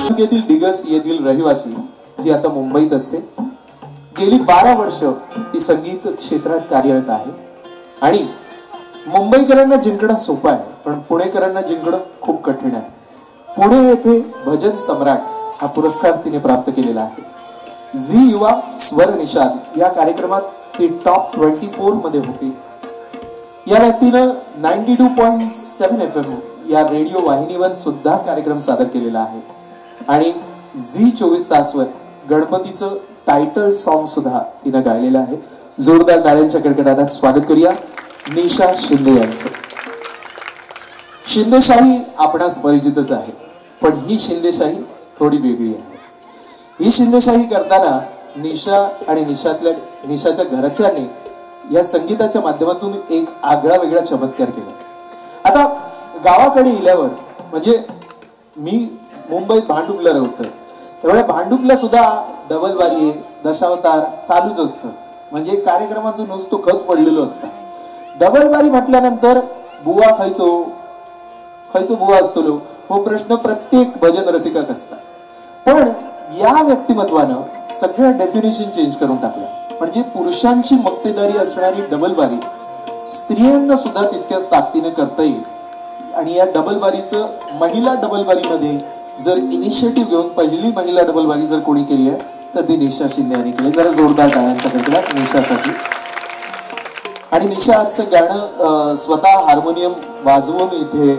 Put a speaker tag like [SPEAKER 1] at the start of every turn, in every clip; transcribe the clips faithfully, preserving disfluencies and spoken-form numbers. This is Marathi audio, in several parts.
[SPEAKER 1] तालुक्यातील दिगस येथील रहिवासी जी आता मुंबईत असते. गेली बारा वर्ष ती संगीत क्षेत्रात कार्यरत आहे आणि मुंबईकरांना जिंकणं सोपं आहे पण पुणेकरांना जिंकणं खूप कठीण आहे. पुणे येथे भजन सम्राट हा पुरस्कार तिने प्राप्त केलेला आहे. झी युवा स्वर निषाद या कार्यक्रमात ती टॉप चोवीस मध्ये होती. या व्यक्तीनं ninety two point seven F M या रेडिओ वाहिनीवर सुद्धा कार्यक्रम सादर केलेला आहे आणि झी चोवीस तासवर गणपतीचं टायटल सॉन्ग सुद्धा तिनं गायलेलं आहे. जोरदार टाळ्यांच्या कडकडाटात स्वागत करूया निशा शिंदे यांचं. शिंदेशाही आपणास परिचितच आहे पण ही शिंदेशाही थोडी वेगळी आहे. ही शिंदेशाही करताना निशा आणि निशातल्या निशाच्या घरच्यांनी या संगीताच्या माध्यमातून एक आगळा वेगळा चमत्कार केला. आता गावाकडे गेल्यावर म्हणजे मी मुंबईत भांडुपला राहतो त्यामुळे भांडुपला सुद्धा डबल वारी दशावतार चालूच असतं. म्हणजे कार्यक्रमाचं नुसतं खच पडलेलं असतं. डबल वारी म्हटल्यानंतर बुवा खायचो खायचो बुवा असतो लो हो प्रश्न प्रत्येक भजन रसिकाक असता. पण या व्यक्तिमत्वानं सगळ्या डेफिनेशन चेंज करून टाकलं. म्हणजे पुरुषांची मक्तेदारी असणारी डबल बारी स्त्रियांना सुद्धा तितक्याच ताकदीने करता येईल. आणि या डबल बारीचं महिला डबल बारीमध्ये जर इनिशिएटिव्ह घेऊन पहिली महिला डबल बारी जर कोणी केली आहे तर ती निशा शिंदे यांनी केली. जरा जोरदार टाळ्यांचा कडकडाट निशासाठी. आणि निशा आजचं गाणं स्वतः हार्मोनियम वाजवून इथे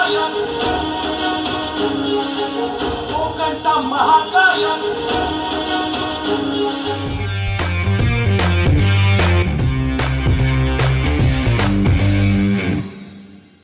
[SPEAKER 2] महाकाय कोकणचा महाकाय